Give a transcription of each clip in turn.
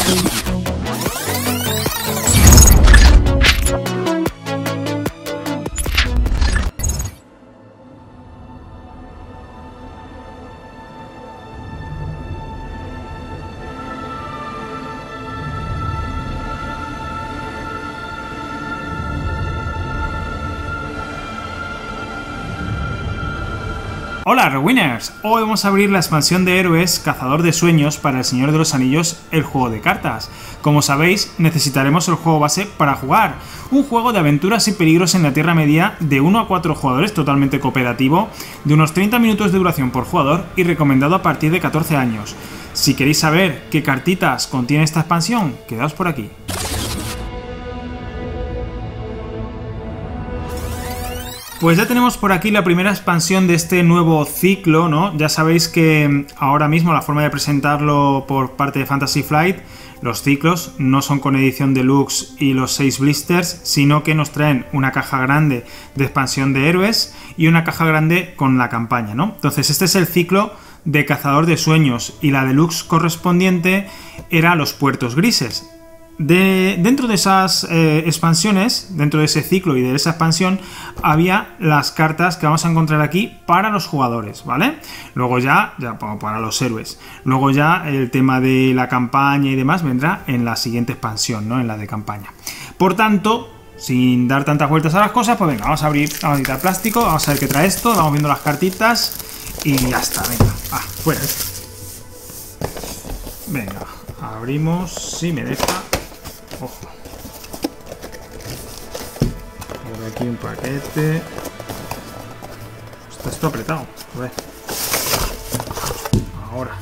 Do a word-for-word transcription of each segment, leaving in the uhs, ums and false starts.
Hola Rewinners, hoy vamos a abrir la expansión de héroes Cazador de Sueños para El Señor de los Anillos, el juego de cartas. Como sabéis, necesitaremos el juego base para jugar, un juego de aventuras y peligros en la Tierra Media de uno a cuatro jugadores, totalmente cooperativo, de unos treinta minutos de duración por jugador y recomendado a partir de catorce años. Si queréis saber qué cartitas contiene esta expansión, quedaos por aquí. Pues ya tenemos por aquí la primera expansión de este nuevo ciclo, ¿no? Ya sabéis que ahora mismo la forma de presentarlo por parte de Fantasy Flight, los ciclos no son con edición deluxe y los seis blisters, sino que nos traen una caja grande de expansión de héroes y una caja grande con la campaña, ¿no? Entonces este es el ciclo de Cazador de Sueños y la deluxe correspondiente era Los Puertos Grises. De, dentro de esas eh, expansiones, dentro de ese ciclo y de esa expansión, había las cartas que vamos a encontrar aquí para los jugadores, ¿vale? Luego ya, ya para los héroes. Luego ya el tema de la campaña y demás vendrá en la siguiente expansión, ¿no? En la de campaña. Por tanto, sin dar tantas vueltas a las cosas, pues venga, vamos a abrir, vamos a quitar plástico, vamos a ver qué trae esto, vamos viendo las cartitas y ya está, venga, ah, fuera. Venga, abrimos, si me deja. Ojo. Por aquí un paquete. Está esto apretado. A ver. Ahora.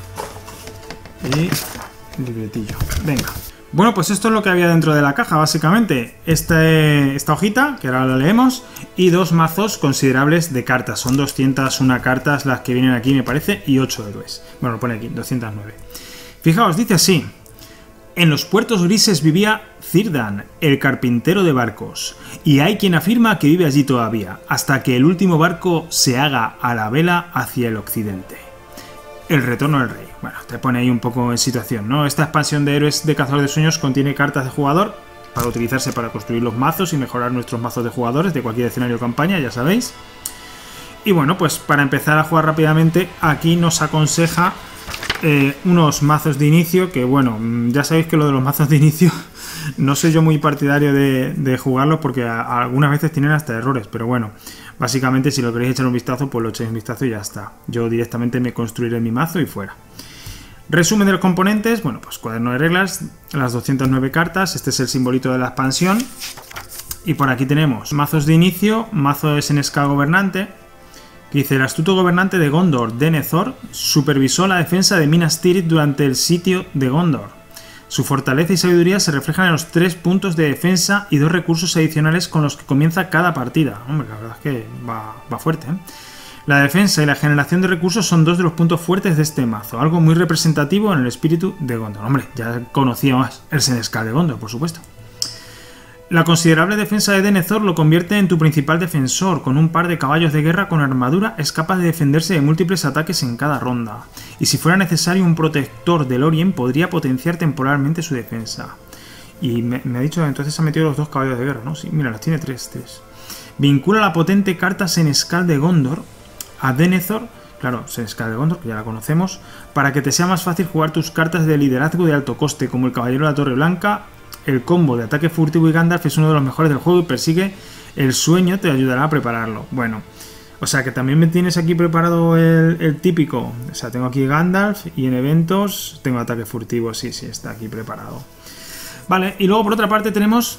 Y libretillo. Venga. Bueno, pues esto es lo que había dentro de la caja, básicamente. Este, esta hojita, que ahora la leemos, y dos mazos considerables de cartas. Son doscientas una cartas las que vienen aquí, me parece, y ocho héroes. Bueno, lo pone aquí, doscientas nueve. Fijaos, dice así. En los puertos grises vivía Círdan, el carpintero de barcos, y hay quien afirma que vive allí todavía, hasta que el último barco se haga a la vela hacia el occidente. El retorno del rey. Bueno, te pone ahí un poco en situación, ¿no? Esta expansión de héroes de Cazador de Sueños contiene cartas de jugador para utilizarse para construir los mazos y mejorar nuestros mazos de jugadores de cualquier escenario o campaña, ya sabéis. Y bueno, pues para empezar a jugar rápidamente, aquí nos aconseja Eh, unos mazos de inicio que, bueno, ya sabéis que lo de los mazos de inicio no soy yo muy partidario de, de jugarlos porque a, a algunas veces tienen hasta errores, pero bueno, básicamente si lo queréis echar un vistazo, pues lo echéis un vistazo y ya está. Yo directamente me construiré mi mazo y fuera. Resumen de los componentes, bueno, pues cuaderno de reglas, las doscientas nueve cartas, este es el simbolito de la expansión, y por aquí tenemos mazos de inicio, mazo de Senescal Gobernante, que dice: el astuto gobernante de Gondor, Denethor, supervisó la defensa de Minas Tirith durante el sitio de Gondor. Su fortaleza y sabiduría se reflejan en los tres puntos de defensa y dos recursos adicionales con los que comienza cada partida. Hombre, la verdad es que va, va fuerte, ¿eh? La defensa y la generación de recursos son dos de los puntos fuertes de este mazo, algo muy representativo en el espíritu de Gondor. Hombre, ya conocíamos el Senescal de Gondor, por supuesto. La considerable defensa de Denethor lo convierte en tu principal defensor. Con un par de caballos de guerra con armadura es capaz de defenderse de múltiples ataques en cada ronda. Y si fuera necesario, un protector de Lorien podría potenciar temporalmente su defensa. Y me, me ha dicho, entonces ha metido los dos caballos de guerra, ¿no? Sí, mira, los tiene tres, tres. Vincula la potente carta Senescal de Gondor a Denethor, claro, Senescal de Gondor, que ya la conocemos, para que te sea más fácil jugar tus cartas de liderazgo de alto coste, como el Caballero de la Torre Blanca. El combo de ataque furtivo y Gandalf es uno de los mejores del juego y persigue el sueño, te ayudará a prepararlo. Bueno, o sea que también me tienes aquí preparado el, el típico. O sea, tengo aquí Gandalf y en eventos tengo ataque furtivo, sí, sí, está aquí preparado. Vale, y luego por otra parte tenemos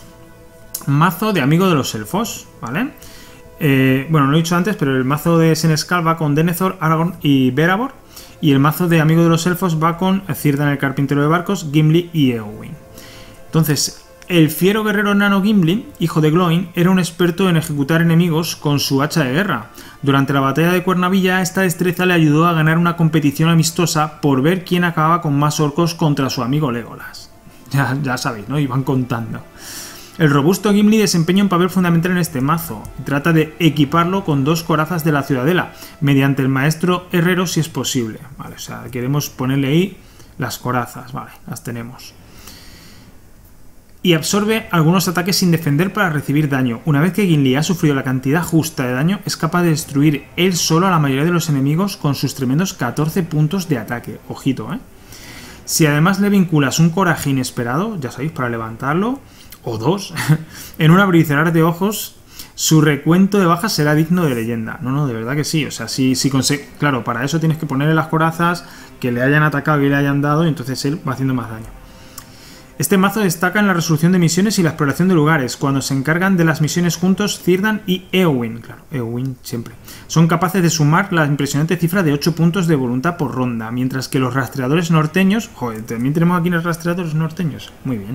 mazo de Amigo de los Elfos, ¿vale? Eh, bueno, no lo he dicho antes, pero el mazo de Senescal va con Denethor, Aragorn y Beravor. Y el mazo de Amigo de los Elfos va con Círdan, el carpintero de barcos, Gimli y Eowyn. Entonces, el fiero guerrero enano Gimli, hijo de Gloin, era un experto en ejecutar enemigos con su hacha de guerra. Durante la batalla de Cuernavilla, esta destreza le ayudó a ganar una competición amistosa por ver quién acababa con más orcos contra su amigo Legolas. Ya, ya sabéis, ¿no? Iban contando. El robusto Gimli desempeña un papel fundamental en este mazo. Trata de equiparlo con dos corazas de la ciudadela, mediante el maestro herrero si es posible. Vale, o sea, queremos ponerle ahí las corazas, vale, las tenemos. Y absorbe algunos ataques sin defender para recibir daño. Una vez que Gimli ha sufrido la cantidad justa de daño, es capaz de destruir él solo a la mayoría de los enemigos con sus tremendos catorce puntos de ataque. Ojito, ¿eh? Si además le vinculas un coraje inesperado, ya sabéis, para levantarlo, o dos, en un abrir y cerrar de ojos, su recuento de bajas será digno de leyenda. No, no, de verdad que sí. O sea, si, si consigue... Claro, para eso tienes que ponerle las corazas, que le hayan atacado y le hayan dado, y entonces él va haciendo más daño. Este mazo destaca en la resolución de misiones y la exploración de lugares. Cuando se encargan de las misiones juntos, Círdan y Éowyn, claro, Éowyn siempre, son capaces de sumar la impresionante cifra de ocho puntos de voluntad por ronda, mientras que los rastreadores norteños, joder, también tenemos aquí los rastreadores norteños, muy bien.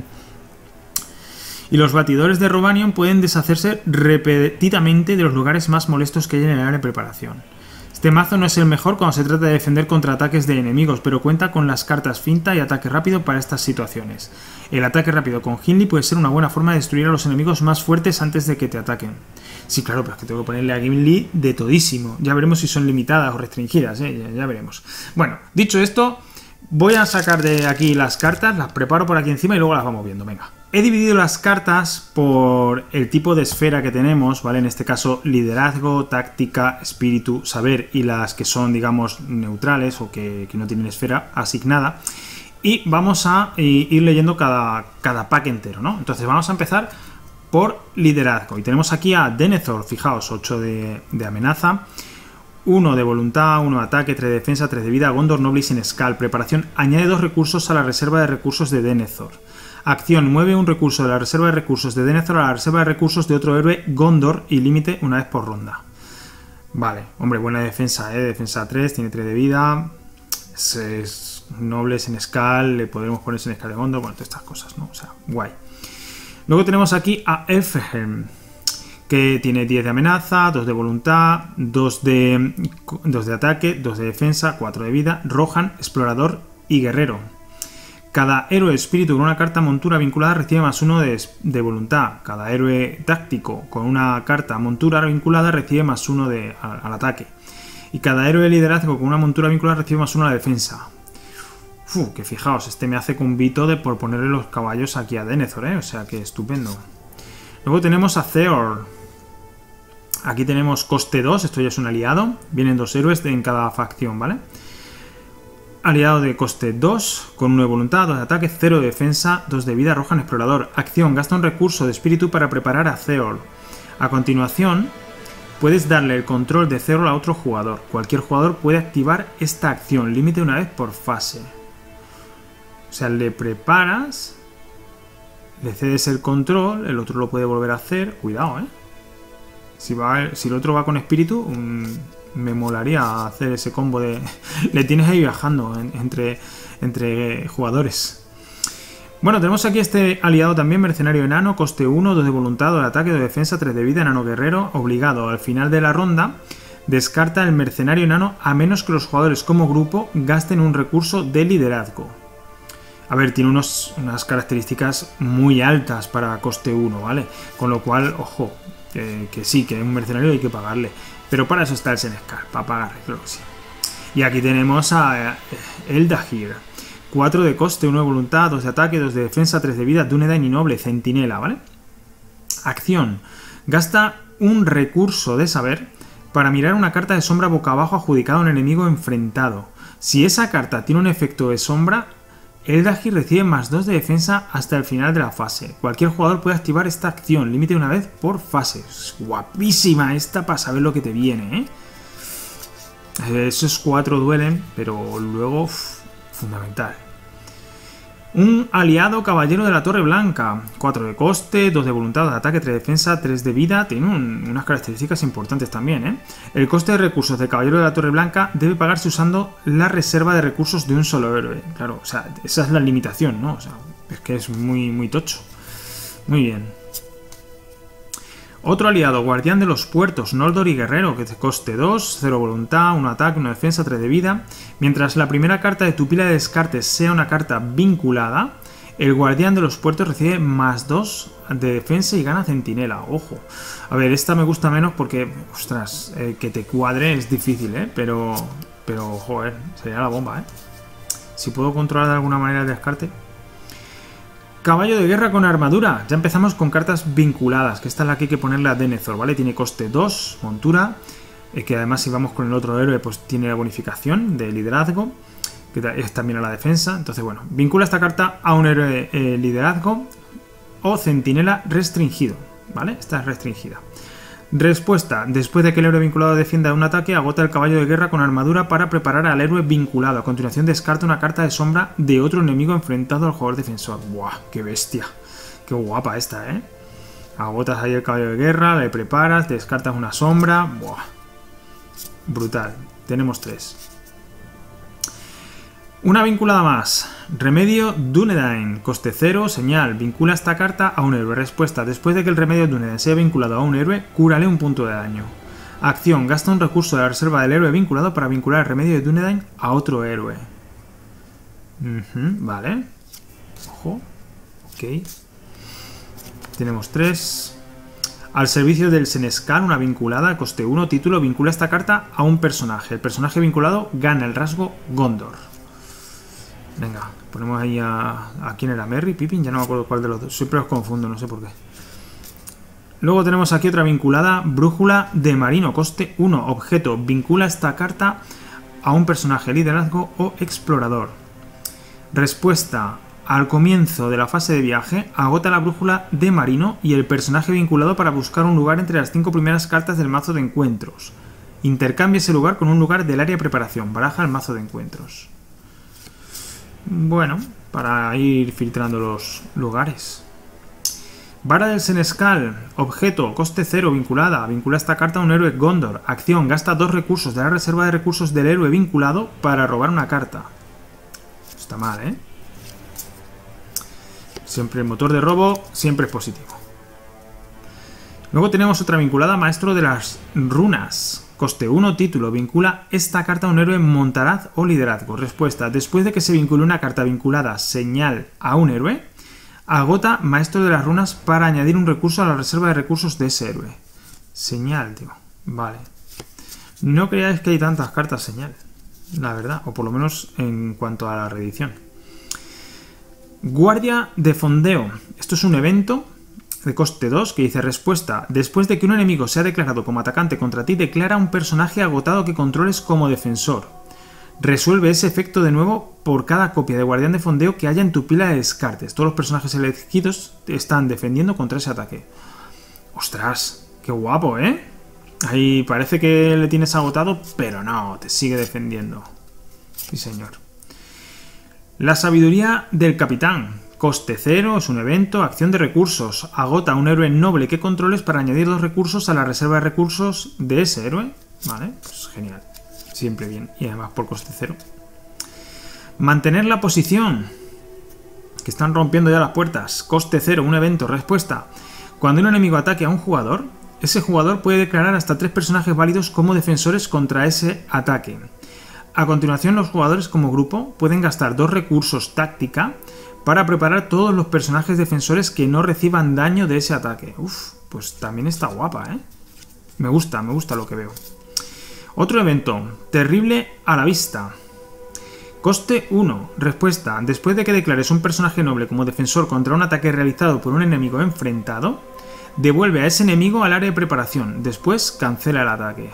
Y los batidores de Rovanion pueden deshacerse repetidamente de los lugares más molestos que hay en el área de preparación. Este mazo no es el mejor cuando se trata de defender contra ataques de enemigos, pero cuenta con las cartas finta y ataque rápido para estas situaciones. El ataque rápido con Gimli puede ser una buena forma de destruir a los enemigos más fuertes antes de que te ataquen. Sí, claro, pero es que tengo que ponerle a Gimli de todísimo. Ya veremos si son limitadas o restringidas, ¿eh? ya, ya veremos. Bueno, dicho esto, voy a sacar de aquí las cartas, las preparo por aquí encima y luego las vamos viendo, venga. He dividido las cartas por el tipo de esfera que tenemos, ¿vale? En este caso, liderazgo, táctica, espíritu, saber y las que son, digamos, neutrales o que, que no tienen esfera asignada. Y vamos a ir leyendo cada, cada pack entero, ¿no? Entonces vamos a empezar por liderazgo. Y tenemos aquí a Denethor, fijaos, ocho de, de amenaza, uno de voluntad, uno de ataque, tres de defensa, tres de vida, Gondor noble y sin Skull. Preparación, añade dos recursos a la reserva de recursos de Denethor. Acción, mueve un recurso de la reserva de recursos de Denethor a la reserva de recursos de otro héroe Gondor y límite una vez por ronda. Vale, hombre, buena defensa, ¿eh? Defensa tres, tiene tres de vida, es, es noble, sin Skull, le podremos poner sin Skull de Gondor, bueno, todas estas cosas, ¿no? O sea, guay. Luego tenemos aquí a Elfhelm, que tiene diez de amenaza, dos de voluntad, dos de, dos de ataque, dos de defensa, cuatro de vida, Rohan, explorador y guerrero. Cada héroe espíritu con una carta montura vinculada recibe más uno de, de voluntad. Cada héroe táctico con una carta montura vinculada recibe más uno de, al, al ataque. Y cada héroe liderazgo con una montura vinculada recibe más uno a la defensa. Uf, que fijaos, este me hace convito de por ponerle los caballos aquí a Denethor, ¿eh? O sea que estupendo. Luego tenemos a Theor. Aquí tenemos coste dos, esto ya es un aliado. Vienen dos héroes de, en cada facción, ¿vale? Aliado de coste dos, con uno de voluntad, dos de ataque, cero de defensa, dos de vida, Rohan explorador. Acción, gasta un recurso de espíritu para preparar a Theor. A continuación, puedes darle el control de Theor a otro jugador. Cualquier jugador puede activar esta acción, límite una vez por fase. O sea, le preparas, le cedes el control, el otro lo puede volver a hacer. Cuidado, ¿eh? Si, va, si el otro va con espíritu... Um, me molaría hacer ese combo de... Le tienes ahí viajando en, entre, entre jugadores. Bueno, tenemos aquí este aliado también, mercenario enano, coste uno, dos de voluntad, dos de ataque, dos de defensa, tres de vida, enano guerrero, obligado. Al final de la ronda, descarta el mercenario enano a menos que los jugadores como grupo gasten un recurso de liderazgo. A ver, tiene unos, unas características muy altas para coste uno, ¿vale? Con lo cual, ojo, que, que sí, que es un mercenario y hay que pagarle. Pero para eso está el Senescar, para pagarle, creo que sí. Y aquí tenemos a Eldahir. cuatro de coste, uno de voluntad, dos de ataque, dos de defensa, tres de vida, Dúnedain y noble, centinela, ¿vale? Acción. Gasta un recurso de saber para mirar una carta de sombra boca abajo adjudicada a un enemigo enfrentado. Si esa carta tiene un efecto de sombra, Eldahir recibe más dos de defensa hasta el final de la fase. Cualquier jugador puede activar esta acción, límite una vez por fase. Es guapísima esta para saber lo que te viene, ¿eh? Esos cuatro duelen, pero luego, uff, fundamental. Un aliado caballero de la Torre Blanca. cuatro de coste, dos de voluntad, dos de ataque, tres de defensa, tres de vida. Tiene un, unas características importantes también, ¿eh? El coste de recursos de caballero de la Torre Blanca debe pagarse usando la reserva de recursos de un solo héroe. Claro, o sea, esa es la limitación, ¿no? O sea, es que es muy, muy tocho. Muy bien. Otro aliado, guardián de los puertos, Noldor y guerrero, que te coste dos, cero voluntad, uno ataque, uno defensa, tres de vida. Mientras la primera carta de tu pila de descartes sea una carta vinculada, el guardián de los puertos recibe más dos de defensa y gana centinela. Ojo. A ver, esta me gusta menos porque, ostras, eh, que te cuadre es difícil, ¿eh? Pero, pero, joder, sería la bomba, ¿eh? Si puedo controlar de alguna manera el descarte. Caballo de guerra con armadura. Ya empezamos con cartas vinculadas, que esta es la que hay que ponerle a Denethor, ¿vale? Tiene coste dos, montura, eh, que además si vamos con el otro héroe, pues tiene la bonificación de liderazgo, que es también a la defensa. Entonces, bueno, vincula esta carta a un héroe eh, liderazgo o centinela restringido, ¿vale? Esta es restringida. Respuesta. Después de que el héroe vinculado defienda un ataque, agota el caballo de guerra con armadura para preparar al héroe vinculado. A continuación descarta una carta de sombra de otro enemigo enfrentado al jugador defensor. ¡Buah! ¡Qué bestia! ¡Qué guapa esta, eh! Agotas ahí el caballo de guerra, le preparas, descartas una sombra. ¡Buah! Brutal. Tenemos tres. Una vinculada más. Remedio Dunedain. Coste cero, señal. Vincula esta carta a un héroe. Respuesta. Después de que el remedio Dunedain sea vinculado a un héroe, cúrale un punto de daño. Acción. Gasta un recurso de la reserva del héroe vinculado para vincular el remedio de Dunedain a otro héroe. Uh-huh, vale. Ojo. Ok. Tenemos tres. Al servicio del Senescal, una vinculada. Coste uno. Título. Vincula esta carta a un personaje. El personaje vinculado gana el rasgo Gondor. Venga, ponemos ahí a... ¿A quién era? ¿Merry? ¿Pippin? Ya no me acuerdo cuál de los dos. Siempre os confundo, no sé por qué. Luego tenemos aquí otra vinculada. Brújula de marino. Coste uno. Objeto. Vincula esta carta a un personaje liderazgo o explorador. Respuesta. Al comienzo de la fase de viaje, agota la brújula de marino y el personaje vinculado para buscar un lugar entre las cinco primeras cartas del mazo de encuentros. Intercambia ese lugar con un lugar del área de preparación. Baraja el mazo de encuentros. Bueno, para ir filtrando los lugares. Vara del Senescal. Objeto. Coste cero. Vinculada. Vincula esta carta a un héroe Gondor. Acción. Gasta dos recursos de la reserva de recursos del héroe vinculado para robar una carta. Está mal, ¿eh? Siempre el motor de robo, siempre es positivo. Luego tenemos otra vinculada. Maestro de las runas. Coste uno, título. Vincula esta carta a un héroe montaraz o liderazgo. Respuesta. Después de que se vincule una carta vinculada señal a un héroe, agota Maestro de las Runas para añadir un recurso a la reserva de recursos de ese héroe. Señal, tío. Vale. No creáis que hay tantas cartas señal, la verdad. O por lo menos en cuanto a la reedición. Guardia de fondeo. Esto es un evento de coste dos, que dice respuesta. Después de que un enemigo sea declarado como atacante contra ti, declara un personaje agotado que controles como defensor. Resuelve ese efecto de nuevo por cada copia de guardián de fondeo que haya en tu pila de descartes. Todos los personajes elegidos te están defendiendo contra ese ataque. ¡Ostras! ¡Qué guapo!, ¿eh? Ahí parece que le tienes agotado, pero no, te sigue defendiendo. Sí, señor. La sabiduría del capitán. Coste cero, es un evento, acción de recursos. Agota a un héroe noble que controles para añadir dos recursos a la reserva de recursos de ese héroe. Vale, pues genial. Siempre bien. Y además por coste cero. Mantener la posición. Que están rompiendo ya las puertas. Coste cero, un evento, respuesta. Cuando un enemigo ataque a un jugador, ese jugador puede declarar hasta tres personajes válidos como defensores contra ese ataque. A continuación, los jugadores como grupo pueden gastar dos recursos táctica para preparar todos los personajes defensores que no reciban daño de ese ataque. Uf, pues también está guapa, ¿eh? Me gusta, me gusta lo que veo. Otro evento, terrible a la vista. Coste uno. Respuesta. Después de que declares un personaje noble como defensor contra un ataque realizado por un enemigo enfrentado, devuelve a ese enemigo al área de preparación. Después cancela el ataque.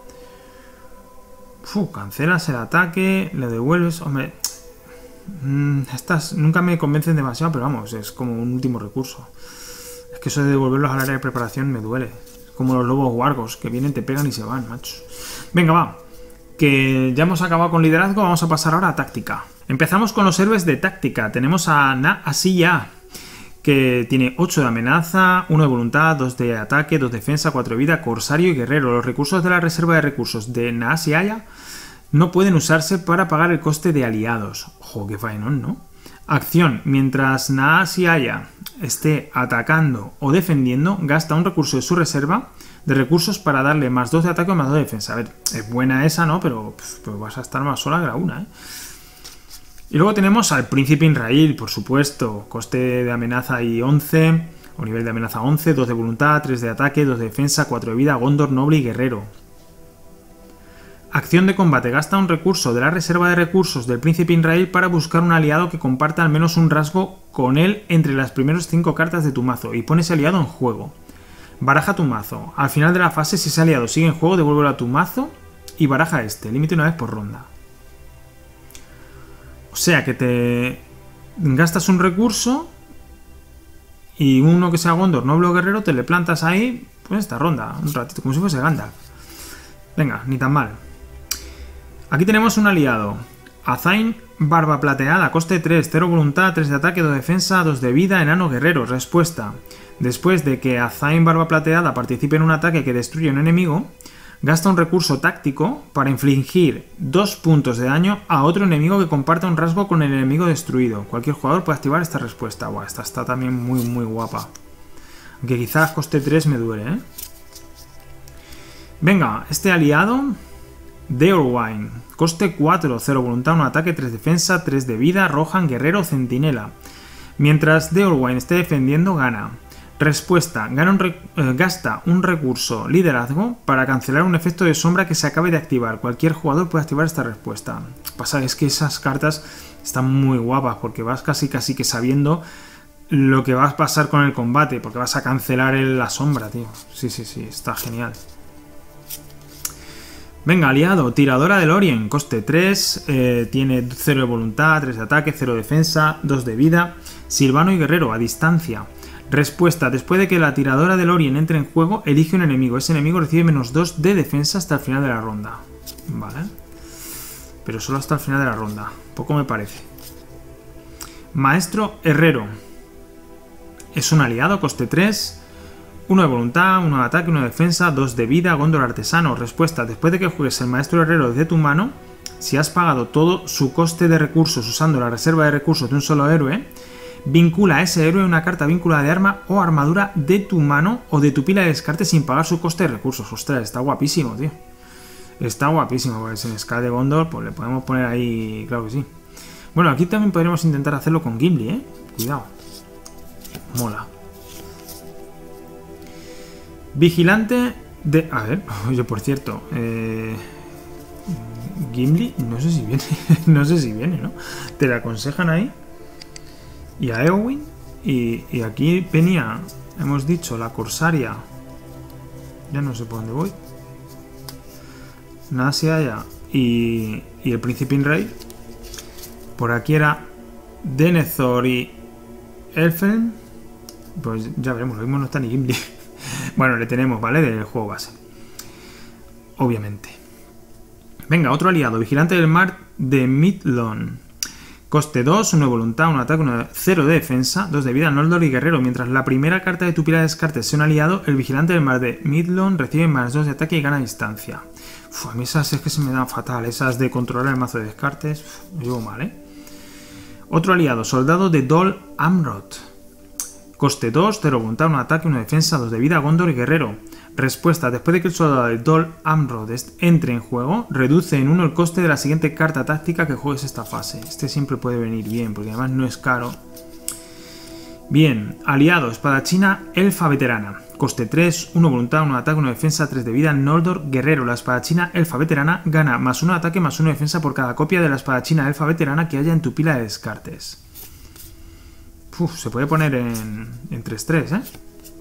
Uf, cancelas el ataque, le devuelves... Hombre... Estas nunca me convencen demasiado, pero vamos, es como un último recurso. Es que eso de devolverlos al área de preparación me duele. Es como los lobos wargos, que vienen, te pegan y se van, macho. Venga, va. Que ya hemos acabado con liderazgo, vamos a pasar ahora a táctica. Empezamos con los héroes de táctica. Tenemos a Naasya, que tiene ocho de amenaza, uno de voluntad, dos de ataque, dos de defensa, cuatro de vida, corsario y guerrero. Los recursos de la reserva de recursos de Naasya no pueden usarse para pagar el coste de aliados. Ojo, qué faenón, ¿no? Acción. Mientras Naasya esté atacando o defendiendo, gasta un recurso de su reserva de recursos para darle más dos de ataque o más dos de defensa. A ver, es buena esa, ¿no? Pero pues vas a estar más sola que la una, ¿eh? Y luego tenemos al Príncipe Inrail, por supuesto. Coste de amenaza y once, o nivel de amenaza once, dos de voluntad, tres de ataque, dos de defensa, cuatro de vida, Gondor, noble y guerrero. Acción de combate. Gasta un recurso de la reserva de recursos del Príncipe Inrail para buscar un aliado que comparta al menos un rasgo con él entre las primeras cinco cartas de tu mazo y pone ese aliado en juego. Baraja tu mazo. Al final de la fase, si ese aliado sigue en juego, devuélvelo a tu mazo y baraja este. Límite una vez por ronda. O sea que te gastas un recurso y uno que sea Gondor, noble o guerrero, te le plantas ahí, pues esta ronda, un ratito, como si fuese Gandalf. Venga, ni tan mal. Aquí tenemos un aliado. Azain Barba Plateada, coste tres, cero voluntad, tres de ataque, dos de defensa, dos de vida, enano guerrero. Respuesta. Después de que Azain Barba Plateada participe en un ataque que destruye a un enemigo, gasta un recurso táctico para infligir dos puntos de daño a otro enemigo que comparta un rasgo con el enemigo destruido. Cualquier jugador puede activar esta respuesta. Buah, esta está también muy muy guapa. Aunque quizás coste tres me duele, ¿eh? Venga, este aliado... Deorwine, coste cuatro, cero voluntad, uno ataque, tres defensa, tres de vida, Rohan, guerrero, centinela. Mientras Deorwine esté defendiendo, gana. Respuesta, gana un eh, gasta un recurso liderazgo para cancelar un efecto de sombra que se acabe de activar. Cualquier jugador puede activar esta respuesta. Pasa es que esas cartas están muy guapas porque vas casi casi que sabiendo lo que va a pasar con el combate, porque vas a cancelar el, la sombra, tío. Sí, sí, sí, está genial. Venga, aliado, tiradora del Orien, coste tres, eh, tiene cero de voluntad, tres de ataque, cero de defensa, dos de vida. Silvano y guerrero, a distancia. Respuesta, después de que la tiradora del Orien entre en juego, elige un enemigo. Ese enemigo recibe menos dos de defensa hasta el final de la ronda. Vale. Pero solo hasta el final de la ronda. Poco me parece. Maestro Herrero. Es un aliado, coste tres. uno de voluntad, uno de ataque, uno de defensa, dos de vida, Gondor artesano. Respuesta, después de que juegues el maestro herrero desde tu mano, si has pagado todo su coste de recursos usando la reserva de recursos de un solo héroe, vincula a ese héroe una carta vinculada de arma o armadura de tu mano o de tu pila de descarte sin pagar su coste de recursos. Ostras, está guapísimo, tío. Está guapísimo, porque si en Sky de Gondor, pues le podemos poner ahí, claro que sí. Bueno, aquí también podríamos intentar hacerlo con Gimli, ¿eh? Cuidado. Mola. Vigilante de... A ver, oye, por cierto, eh, Gimli, no sé si viene, no sé si viene, ¿no? Te la aconsejan ahí. Y a Eowyn. Y, y aquí venía, hemos dicho, la Corsaria. Ya no sé por dónde voy. Nasia ya. Y, y el Príncipe Inrail. Por aquí era Denethor y Elfen. Pues ya veremos, lo mismo no está ni Gimli. Bueno, le tenemos, ¿vale? Del juego base. Obviamente. Venga, otro aliado. Vigilante del mar de Midlon. Coste dos, uno de voluntad, un ataque, uno de cero de defensa, dos de vida, Noldor y guerrero. Mientras la primera carta de tu pila de descartes sea un aliado, el vigilante del mar de Midlon recibe más dos de ataque y gana distancia. Uf, a mí esas es que se me dan fatal. Esas de controlar el mazo de descartes. Uf, llevo mal, ¿eh? Otro aliado. Soldado de Dol Amroth. Coste dos, cero voluntad, un ataque, una defensa, dos de vida, Gondor y guerrero. Respuesta, después de que el soldado de Dol Amroth entre en juego, reduce en uno el coste de la siguiente carta táctica que juegues esta fase. Este siempre puede venir bien, porque además no es caro. Bien, aliado, espadachina, elfa veterana. Coste tres, uno voluntad, uno ataque, una defensa, tres de vida, Noldor, guerrero. La espadachina elfa veterana gana más uno ataque, más uno defensa por cada copia de la espadachina elfa veterana que haya en tu pila de descartes. Uf, se puede poner en, en tres tres, ¿eh?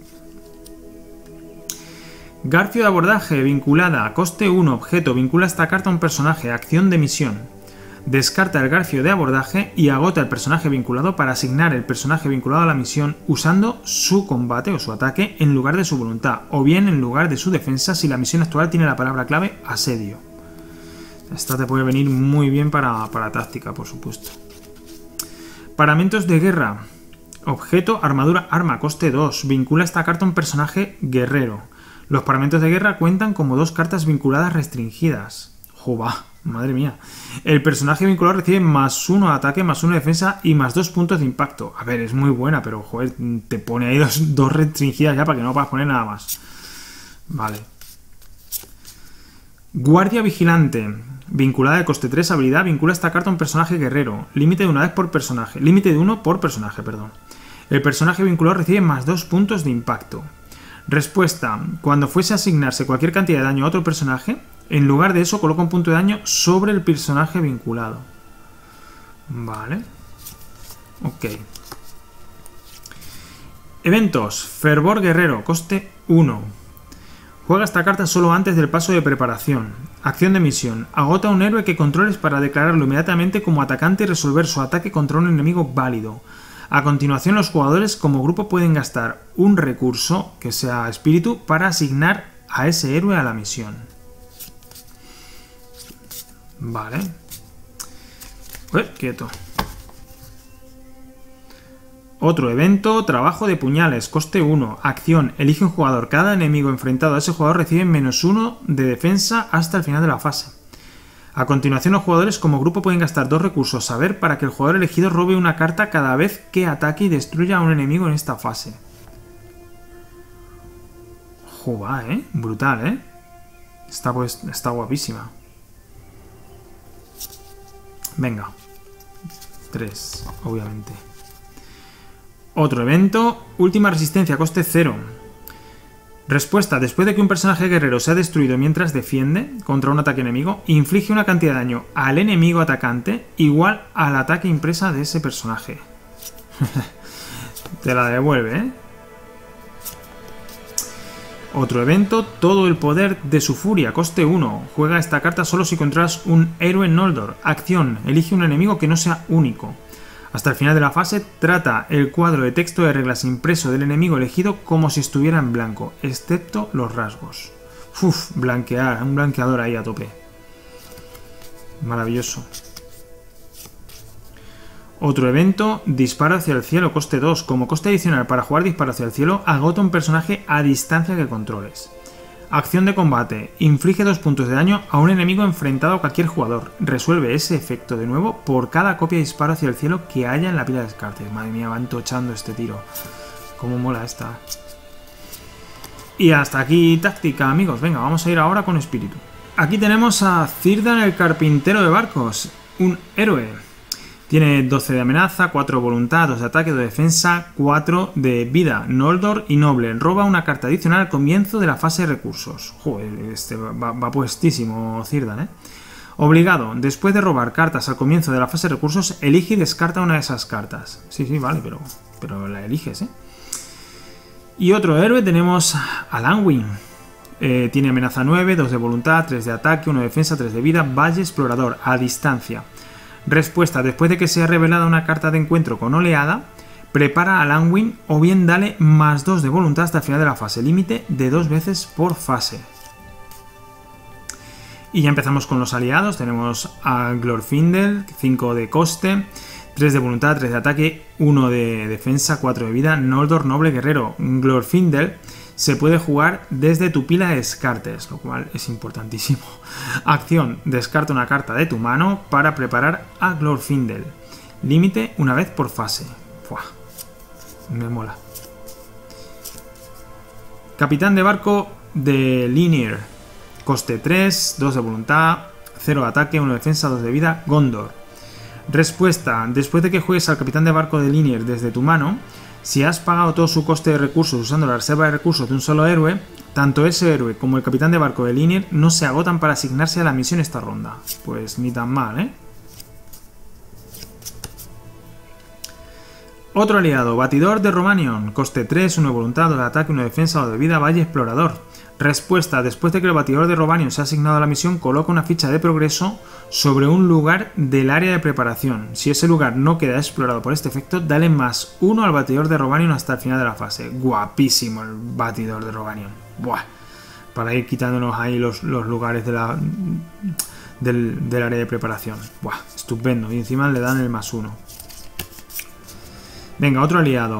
Garfio de abordaje, vinculada, coste uno, objeto, vincula esta carta a un personaje, acción de misión. Descarta el garfio de abordaje y agota el personaje vinculado para asignar el personaje vinculado a la misión usando su combate o su ataque en lugar de su voluntad, o bien en lugar de su defensa si la misión actual tiene la palabra clave asedio. Esta te puede venir muy bien para, para táctica, por supuesto. Paramentos de guerra. Objeto, armadura, arma, coste dos. Vincula esta carta a un personaje guerrero. Los paramentos de guerra cuentan como dos cartas vinculadas restringidas. ¡Jova! Madre mía. El personaje vinculado recibe más uno de ataque, más uno de defensa y más dos puntos de impacto. A ver, es muy buena, pero joder, te pone ahí dos, dos restringidas ya para que no puedas poner nada más. Vale. Guardia vigilante. Vinculada de coste tres, habilidad, vincula esta carta a un personaje guerrero. Límite de una vez por personaje. Límite de uno por personaje, perdón. El personaje vinculado recibe más dos puntos de impacto. Respuesta. Cuando fuese a asignarse cualquier cantidad de daño a otro personaje, En lugar de eso, coloca un punto de daño sobre el personaje vinculado. Vale. Ok. Eventos. Fervor guerrero, coste uno. Juega esta carta solo antes del paso de preparación. Acción de misión. Agota un héroe que controles para declararlo inmediatamente como atacante y resolver su ataque contra un enemigo válido. A continuación, los jugadores como grupo pueden gastar un recurso, que sea espíritu, para asignar a ese héroe a la misión. Vale. Uy, quieto. Otro evento, trabajo de puñales, coste uno. Acción, elige un jugador. Cada enemigo enfrentado a ese jugador recibe menos uno de defensa hasta el final de la fase. A continuación, los jugadores como grupo pueden gastar dos recursos saber para que el jugador elegido robe una carta cada vez que ataque y destruya a un enemigo en esta fase. Jugá, ¿eh? Brutal, ¿eh? Está, pues, está guapísima. Venga. Tres, obviamente. Otro evento, última resistencia, coste cero. Respuesta, después de que un personaje guerrero sea destruido mientras defiende contra un ataque enemigo, inflige una cantidad de daño al enemigo atacante igual al ataque impresa de ese personaje. Te la devuelve, ¿eh? Otro evento, todo el poder de su furia, coste uno. Juega esta carta solo si controlas un héroe Noldor. Acción, elige un enemigo que no sea único. Hasta el final de la fase, trata el cuadro de texto de reglas impreso del enemigo elegido como si estuviera en blanco, excepto los rasgos. Uf, blanquear, un blanqueador ahí a tope. Maravilloso. Otro evento, disparo hacia el cielo, coste dos. Como coste adicional para jugar disparo hacia el cielo, agota un personaje a distancia que controles. Acción de combate. Inflige dos puntos de daño a un enemigo enfrentado a cualquier jugador. Resuelve ese efecto de nuevo por cada copia de disparo hacia el cielo que haya en la pila de descartes. Madre mía, va entochando este tiro. Cómo mola esta. Y hasta aquí táctica, amigos. Venga, vamos a ir ahora con espíritu. Aquí tenemos a Círdan el carpintero de barcos. Un héroe. Tiene doce de amenaza, cuatro de voluntad, dos de ataque, dos de defensa, cuatro de vida, Noldor y noble. Roba una carta adicional al comienzo de la fase de recursos. Joder, este va, va puestísimo Círdan, ¿eh? Obligado, después de robar cartas al comienzo de la fase de recursos, elige y descarta una de esas cartas. Sí, sí, vale, pero, pero la eliges, ¿eh? Y otro héroe tenemos a Lanwin. Eh, tiene amenaza nueve, dos de voluntad, tres de ataque, uno de defensa, tres de vida, valle explorador, a distancia. Respuesta, después de que sea revelada una carta de encuentro con oleada, prepara a Lanwin o bien dale más dos de voluntad hasta el final de la fase, límite de dos veces por fase. Y ya empezamos con los aliados, tenemos a Glorfindel, cinco de coste, tres de voluntad, tres de ataque, uno de defensa, cuatro de vida, Noldor, noble guerrero. Glorfindel se puede jugar desde tu pila de descartes, lo cual es importantísimo. Acción, descarta una carta de tu mano para preparar a Glorfindel. Límite una vez por fase. Buah, me mola. Capitán de barco de Linear. Coste tres, dos de voluntad, cero de ataque, uno de defensa, dos de vida, Gondor. Respuesta, después de que juegues al capitán de barco de Linear desde tu mano, si has pagado todo su coste de recursos usando la reserva de recursos de un solo héroe, tanto ese héroe como el capitán de barco de Linear no se agotan para asignarse a la misión esta ronda. Pues ni tan mal, ¿eh? Otro aliado, batidor de Romanion. Coste tres, uno de voluntad, dos de ataque, uno de defensa, dos de vida, valle explorador. Respuesta, después de que el batidor de Romanion se ha asignado a la misión, coloca una ficha de progreso sobre un lugar del área de preparación. Si ese lugar no queda explorado por este efecto, dale más uno al batidor de Romanion hasta el final de la fase. Guapísimo el batidor de Romanion. Buah. Para ir quitándonos ahí los, los lugares de la, del, del área de preparación. Buah, estupendo. Y encima le dan el más uno. Venga, otro aliado.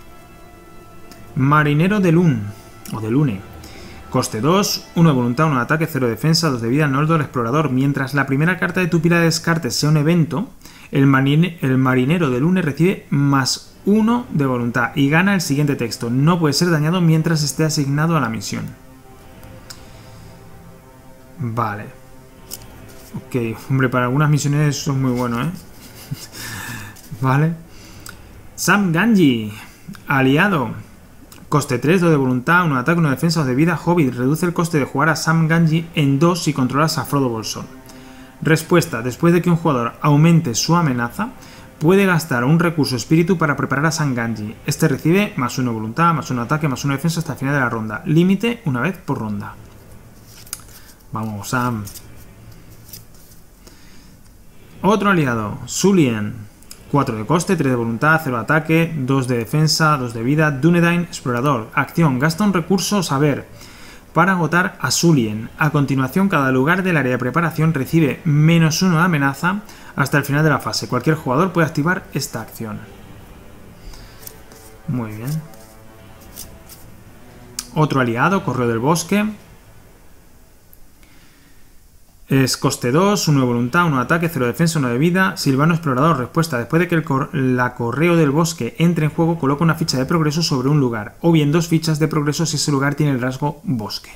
Marinero de Lun. O de Lune. Coste dos, uno de voluntad, uno de ataque, cero de defensa, dos de vida, Noldor, explorador. Mientras la primera carta de tu pila de descartes sea un evento, el, marine, el marinero de Lune recibe más uno de voluntad y gana el siguiente texto. No puede ser dañado mientras esté asignado a la misión. Vale. Ok, hombre, para algunas misiones eso es muy bueno, ¿eh? Vale. Sam Ganji, aliado. Coste tres, dos de voluntad, uno de ataque, uno de defensa, dos de vida. Hobbit reduce el coste de jugar a Sam Gamgee en dos si controlas a Frodo Bolsón. Respuesta: después de que un jugador aumente su amenaza, puede gastar un recurso espíritu para preparar a Sam Gamgee. Este recibe más uno de voluntad, más uno de ataque, más uno de defensa hasta el final de la ronda. Límite una vez por ronda. Vamos, Sam. Otro aliado, Sulien. cuatro de coste, tres de voluntad, cero de ataque, dos de defensa, dos de vida. Dúnedain, explorador. Acción: gasta un recurso saber para agotar a Sulien. A continuación, cada lugar del área de preparación recibe menos uno de amenaza hasta el final de la fase. Cualquier jugador puede activar esta acción. Muy bien. Otro aliado, Correo del Bosque. Es coste dos, uno de voluntad, uno de ataque, cero de defensa, uno de vida. Silvano Explorador. Respuesta: después de que el cor la Correo del Bosque entre en juego, coloca una ficha de progreso sobre un lugar, o bien dos fichas de progreso si ese lugar tiene el rasgo bosque.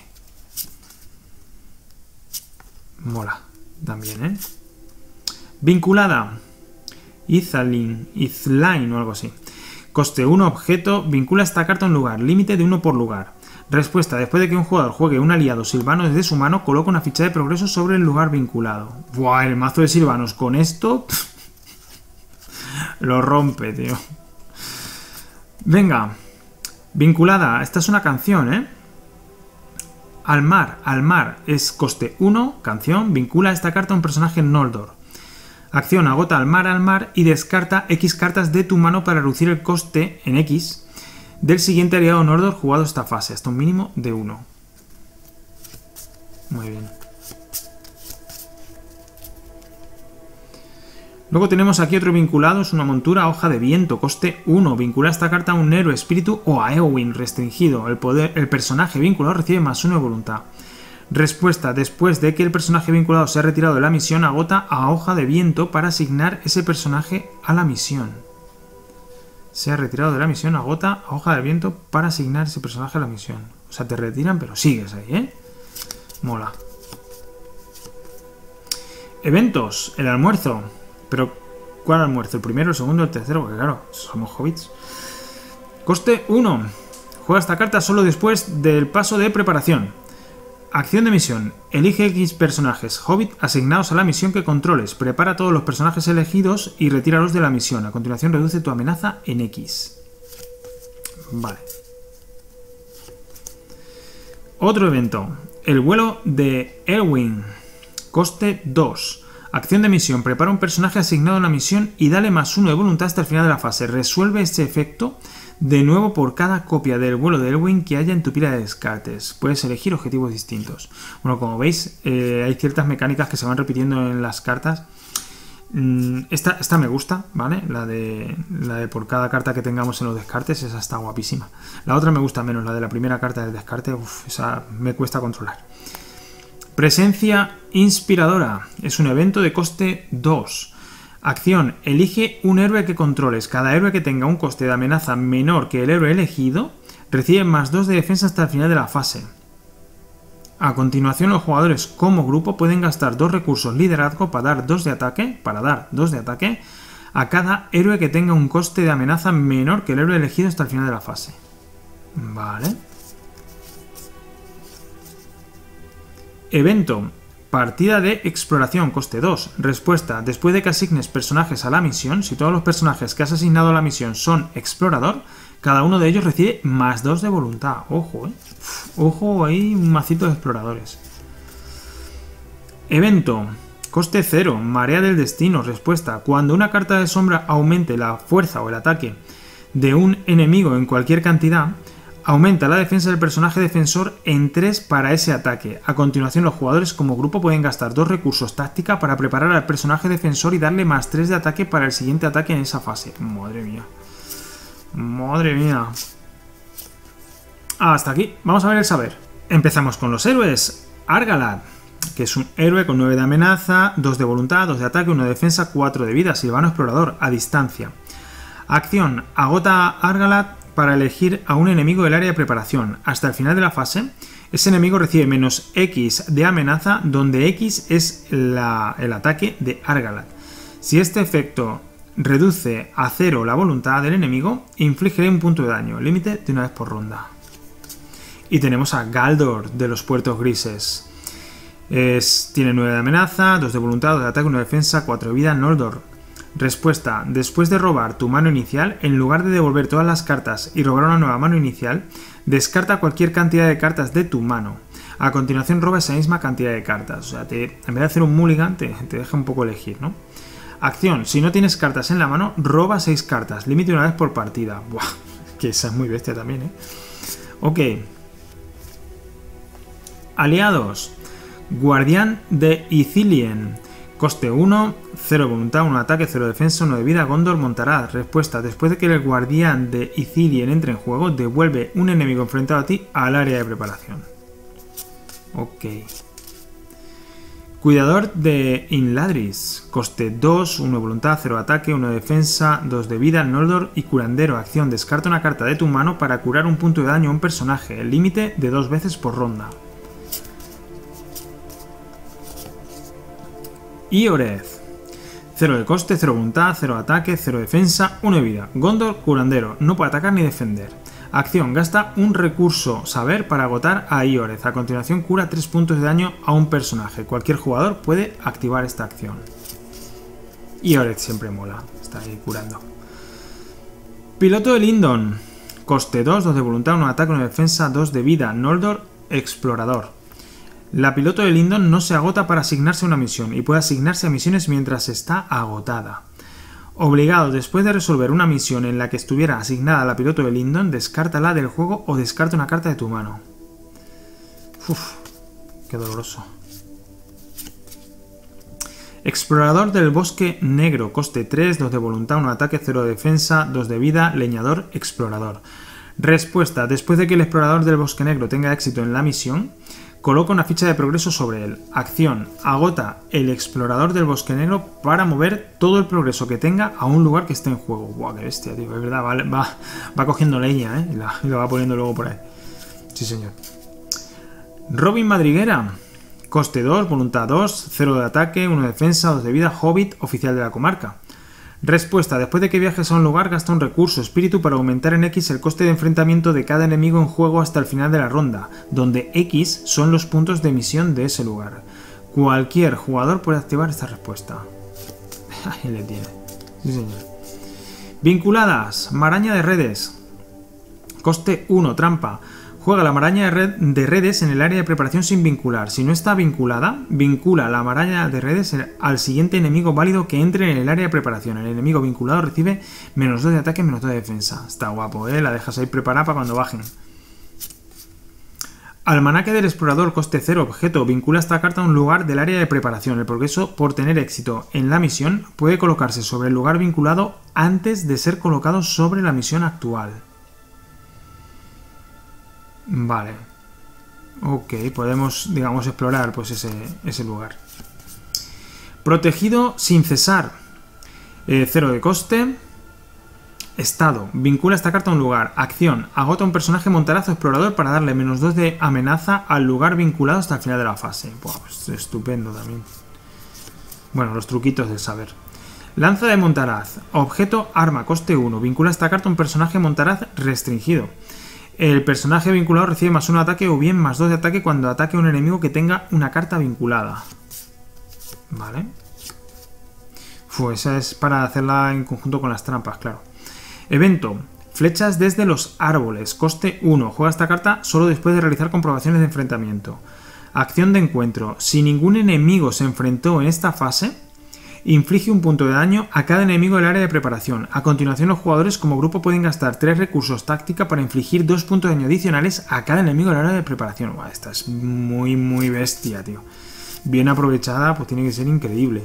Mola. También, ¿eh? Vinculada. Izalin, Izlain o algo así. Coste uno, objeto. Vincula esta carta a un lugar. Límite de uno por lugar. Respuesta: después de que un jugador juegue un aliado silvano desde su mano, coloca una ficha de progreso sobre el lugar vinculado. Buah, el mazo de silvanos con esto pff, lo rompe, tío. Venga. Vinculada. Esta es una canción, ¿eh? Al mar. Al mar es coste uno, canción. Vincula esta carta a un personaje en Noldor. Acción: agota al mar al mar y descarta X cartas de tu mano para reducir el coste en X del siguiente aliado Noldor jugado esta fase, hasta un mínimo de uno. Muy bien. Luego tenemos aquí otro vinculado, es una montura, hoja de viento, coste uno. Vincula esta carta a un héroe, espíritu o a Eowyn restringido. El, poder, el personaje vinculado recibe más uno de voluntad. Respuesta: después de que el personaje vinculado se ha retirado de la misión, agota a hoja de viento para asignar ese personaje a la misión. Se ha retirado de la misión, agota a hoja de viento para asignar ese personaje a la misión. O sea, te retiran, pero sigues ahí, ¿eh? Mola. Eventos. El almuerzo. Pero, ¿cuál almuerzo? ¿El primero, el segundo, el tercero? Porque claro, somos hobbits. Coste uno. Juega esta carta solo después del paso de preparación. Acción de misión. Elige X personajes Hobbit asignados a la misión que controles. Prepara a todos los personajes elegidos y retíralos de la misión. A continuación reduce tu amenaza en X. Vale. Otro evento. El vuelo de Eowyn. Coste dos. Acción de misión. Prepara un personaje asignado a la misión y dale más uno de voluntad hasta el final de la fase. Resuelve este efecto de nuevo por cada copia del vuelo de Eowyn que haya en tu pila de descartes. Puedes elegir objetivos distintos. Bueno, como veis, eh, hay ciertas mecánicas que se van repitiendo en las cartas. Mm, esta, esta me gusta, ¿vale? La de, la de por cada carta que tengamos en los descartes, esa está guapísima. La otra me gusta menos, la de la primera carta del descarte, uf, esa me cuesta controlar. Presencia inspiradora. Es un evento de coste dos. Acción: elige un héroe que controles. Cada héroe que tenga un coste de amenaza menor que el héroe elegido recibe más dos de defensa hasta el final de la fase. A continuación, los jugadores como grupo pueden gastar dos recursos liderazgo para dar dos de ataque, para dar dos de ataque a cada héroe que tenga un coste de amenaza menor que el héroe elegido hasta el final de la fase. Vale. Evento. Partida de exploración, coste dos. Respuesta: después de que asignes personajes a la misión, si todos los personajes que has asignado a la misión son explorador, cada uno de ellos recibe más dos de voluntad. Ojo, eh. Uf, ojo, hay un macito de exploradores. Evento. Coste cero. Marea del destino. Respuesta: cuando una carta de sombra aumente la fuerza o el ataque de un enemigo en cualquier cantidad, aumenta la defensa del personaje defensor en tres para ese ataque. A continuación, los jugadores como grupo pueden gastar dos recursos táctica para preparar al personaje defensor y darle más tres de ataque para el siguiente ataque en esa fase. Madre mía. Madre mía. Hasta aquí. Vamos a ver el saber. Empezamos con los héroes. Argalad, que es un héroe con nueve de amenaza, dos de voluntad, dos de ataque, uno de defensa, cuatro de vida. Silvano Explorador, a distancia. Acción: agota a Argalad para elegir a un enemigo del área de preparación. Hasta el final de la fase, ese enemigo recibe menos X de amenaza, donde X es la, el ataque de Argalad. Si este efecto reduce a cero la voluntad del enemigo e inflige un punto de daño, límite de una vez por ronda. Y tenemos a Galdor de los Puertos Grises. Es, tiene nueve de amenaza, dos de voluntad, dos de ataque, uno de defensa, cuatro de vida. Noldor. Respuesta: después de robar tu mano inicial, en lugar de devolver todas las cartas y robar una nueva mano inicial, descarta cualquier cantidad de cartas de tu mano. A continuación roba esa misma cantidad de cartas. O sea, te, en vez de hacer un mulligan, te, te deja un poco elegir, ¿no? Acción: si no tienes cartas en la mano, roba seis cartas. Límite una vez por partida. Buah, que esa es muy bestia también, ¿eh? Ok. Aliados. Guardián de Ithilien. Coste uno, cero voluntad, uno de ataque, cero de defensa, uno de vida. Gondor Montaraz. Respuesta: después de que el guardián de Ithilien entre en juego, devuelve un enemigo enfrentado a ti al área de preparación. Ok. Cuidador de Inladris. Coste dos, uno de voluntad, cero de ataque, uno de defensa, dos de vida. Noldor y curandero. Acción: descarta una carta de tu mano para curar un punto de daño a un personaje. El límite de dos veces por ronda. Ioreth. cero de coste, cero voluntad, cero de ataque, cero de defensa, uno de vida. Gondor, curandero. No puede atacar ni defender. Acción: gasta un recurso saber para agotar a Ioreth. A continuación cura tres puntos de daño a un personaje. Cualquier jugador puede activar esta acción. Ioreth siempre mola. Está ahí curando. Piloto de Lindon. Coste dos, dos de voluntad, uno de ataque, uno de defensa, dos de vida. Noldor, explorador. La piloto de Lindon no se agota para asignarse a una misión y puede asignarse a misiones mientras está agotada. Obligado, después de resolver una misión en la que estuviera asignada la piloto de Lindon, descártala del juego o descarta una carta de tu mano. Uf, qué doloroso. Explorador del Bosque Negro, coste tres, dos de voluntad, uno de ataque, cero de defensa, dos de vida. Leñador, explorador. Respuesta: después de que el explorador del Bosque Negro tenga éxito en la misión, coloca una ficha de progreso sobre él. Acción: agota el explorador del Bosque Negro para mover todo el progreso que tenga a un lugar que esté en juego. Buah, qué bestia, tío. Es verdad, va, va, va cogiendo leña, ¿eh? Y, la, y lo va poniendo luego por ahí. Sí, señor. Robin Madriguera. Coste dos, voluntad dos, cero de ataque, uno de defensa, dos de vida. Hobbit, oficial de la comarca. Respuesta: después de que viajes a un lugar, gasta un recurso espíritu para aumentar en X el coste de enfrentamiento de cada enemigo en juego hasta el final de la ronda, donde X son los puntos de misión de ese lugar. Cualquier jugador puede activar esta respuesta. Ahí le tiene. Sí, señor. Vinculadas. Maraña de redes. Coste uno, trampa. Juega la maraña de, red, de redes en el área de preparación sin vincular. Si no está vinculada, vincula la maraña de redes al siguiente enemigo válido que entre en el área de preparación. El enemigo vinculado recibe menos dos de ataque, menos dos de defensa. Está guapo, ¿eh? La dejas ahí preparada para cuando bajen. Almanaque del explorador, coste cero, objeto. Vincula esta carta a un lugar del área de preparación. El progreso por tener éxito en la misión puede colocarse sobre el lugar vinculado antes de ser colocado sobre la misión actual. Vale. Ok, podemos, digamos, explorar pues ese, ese lugar. Protegido sin cesar. Eh, cero de coste. Estado. Vincula esta carta a un lugar. Acción. Agota un personaje montarazo explorador para darle menos dos de amenaza al lugar vinculado hasta el final de la fase. Buah, pues estupendo también. Bueno, los truquitos del saber. Lanza de Montaraz. Objeto, arma, coste uno. Vincula esta carta a un personaje montaraz restringido. El personaje vinculado recibe más uno de ataque o bien más dos de ataque cuando ataque a un enemigo que tenga una carta vinculada. Vale. Uf, esa es para hacerla en conjunto con las trampas, claro. Evento. Flechas desde los árboles. Coste uno. Juega esta carta solo después de realizar comprobaciones de enfrentamiento. Acción de encuentro. Si ningún enemigo se enfrentó en esta fase, inflige un punto de daño a cada enemigo del área de preparación. A continuación, los jugadores como grupo pueden gastar tres recursos táctica para infligir dos puntos de daño adicionales a cada enemigo del área de preparación. Uah, esta es muy, muy bestia, tío. Bien aprovechada, pues tiene que ser increíble.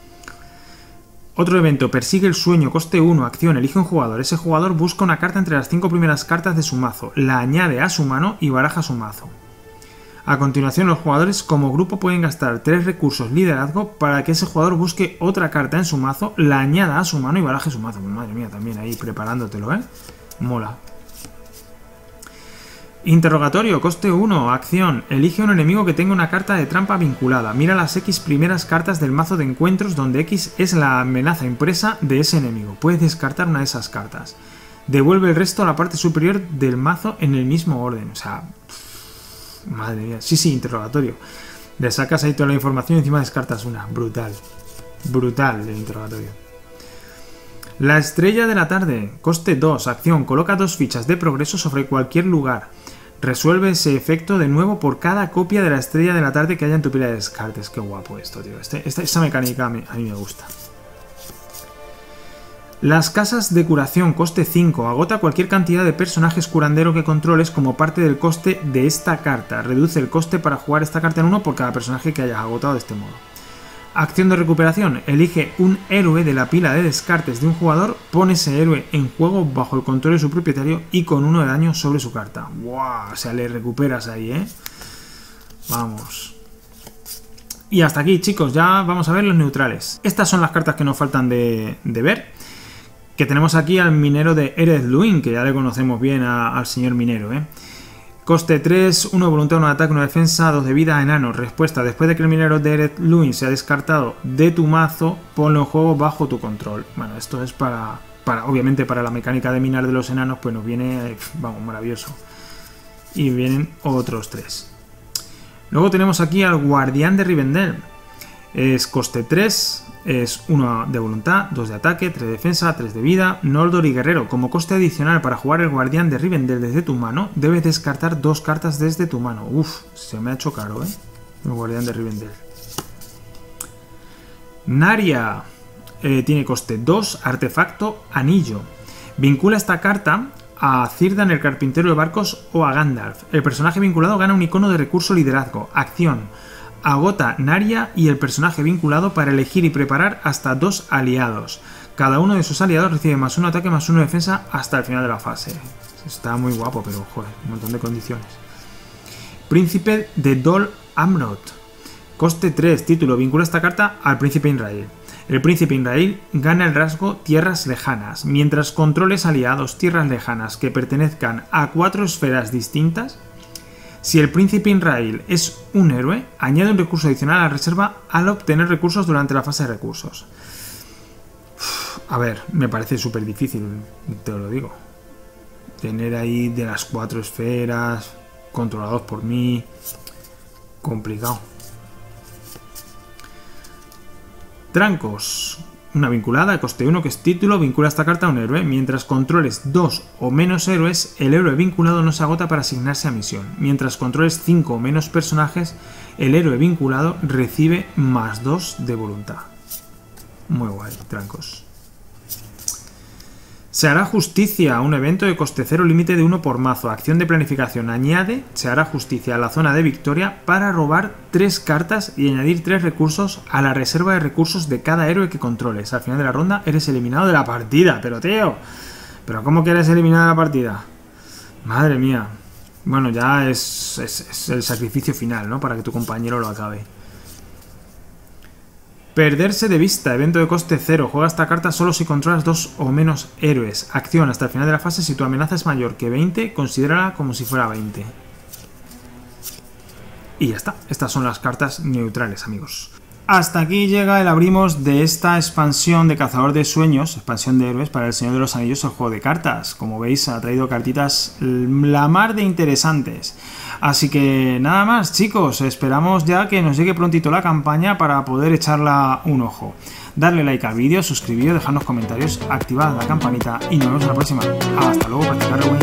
Otro evento. Persigue el sueño. Coste uno. Acción. Elige un jugador. Ese jugador busca una carta entre las cinco primeras cartas de su mazo. La añade a su mano y baraja su mazo. A continuación, los jugadores como grupo pueden gastar tres recursos liderazgo para que ese jugador busque otra carta en su mazo, la añada a su mano y baraje su mazo. Madre mía, también ahí preparándotelo, ¿eh? Mola. Interrogatorio, coste uno, acción. Elige un enemigo que tenga una carta de trampa vinculada. Mira las X primeras cartas del mazo de encuentros donde X es la amenaza impresa de ese enemigo. Puedes descartar una de esas cartas. Devuelve el resto a la parte superior del mazo en el mismo orden. O sea, pff, madre mía. Sí, sí, interrogatorio. Le sacas ahí toda la información y encima descartas una. Brutal. Brutal el interrogatorio. La estrella de la tarde, coste dos, acción. Coloca dos fichas de progreso sobre cualquier lugar. Resuelve ese efecto de nuevo por cada copia de la estrella de la tarde que haya en tu pila de descartes. Qué guapo esto, tío. Este, esta, esa mecánica a mí, a mí me gusta. Las casas de curación, coste cinco. Agota cualquier cantidad de personajes curandero que controles como parte del coste de esta carta. Reduce el coste para jugar esta carta en uno por cada personaje que hayas agotado de este modo. Acción de recuperación. Elige un héroe de la pila de descartes de un jugador, pone ese héroe en juego bajo el control de su propietario y con uno de daño sobre su carta. ¡Wow! O sea, le recuperas ahí, ¿eh? Vamos. Y hasta aquí, chicos, ya vamos a ver los neutrales. Estas son las cartas que nos faltan de, de ver. Que tenemos aquí al minero de Ereth Luin, que ya le conocemos bien a, al señor minero, ¿eh? Coste tres, uno de voluntad, uno de ataque, uno de defensa, dos de vida, enano. Respuesta, después de que el minero de Ereth Luin se ha descartado de tu mazo, ponlo en juego bajo tu control. Bueno, esto es para, para obviamente para la mecánica de minar de los enanos, pues nos viene, vamos, maravilloso. Y vienen otros tres. Luego tenemos aquí al guardián de Rivendell. Es coste tres, es uno de voluntad, dos de ataque, tres de defensa, tres de vida, Noldor y guerrero. Como coste adicional para jugar el guardián de Rivendell desde tu mano, debes descartar dos cartas desde tu mano. Uf, se me ha hecho caro, ¿eh? El guardián de Rivendell. Narya eh, tiene coste dos, artefacto, anillo. Vincula esta carta a Círdan el carpintero de barcos o a Gandalf. El personaje vinculado gana un icono de recurso liderazgo. Acción. Agota Narya y el personaje vinculado para elegir y preparar hasta dos aliados. Cada uno de sus aliados recibe más uno ataque más uno defensa hasta el final de la fase. Está muy guapo, pero joder, un montón de condiciones. Príncipe de Dol Amroth. Coste tres, título. Vincula esta carta al príncipe Inrail. El príncipe Inrail gana el rasgo tierras lejanas. Mientras controles aliados tierras lejanas que pertenezcan a cuatro esferas distintas, si el príncipe Inrail es un héroe, añade un recurso adicional a la reserva al obtener recursos durante la fase de recursos. Uf, a ver, me parece súper difícil, te lo digo. Tener ahí de las cuatro esferas, controlados por mí, complicado. Trancos. Una vinculada, de coste uno, que es título, vincula esta carta a un héroe. Mientras controles dos o menos héroes, el héroe vinculado no se agota para asignarse a misión. Mientras controles cinco o menos personajes, el héroe vinculado recibe más dos de voluntad. Muy guay, Trancos. Se hará justicia, un evento de coste cero, límite de uno por mazo. Acción de planificación. Añade, se hará justicia a la zona de victoria para robar tres cartas y añadir tres recursos a la reserva de recursos de cada héroe que controles. Al final de la ronda eres eliminado de la partida. Pero tío, ¿pero cómo que eres eliminado de la partida? Madre mía. Bueno, ya es, es, es el sacrificio final, ¿no? Para que tu compañero lo acabe. Perderse de vista, evento de coste cero. Juega esta carta solo si controlas dos o menos héroes. Acción hasta el final de la fase. Si tu amenaza es mayor que veinte, considérala como si fuera veinte. Y ya está. Estas son las cartas neutrales, amigos. Hasta aquí llega el abrimos de esta expansión de Cazador de Sueños, expansión de héroes para el Señor de los Anillos, el juego de cartas. Como veis, ha traído cartitas la mar de interesantes. Así que nada más, chicos, esperamos ya que nos llegue prontito la campaña para poder echarla un ojo. Darle like al vídeo, suscribiros, dejadnos comentarios, activad la campanita y nos vemos en la próxima. Hasta luego, practicar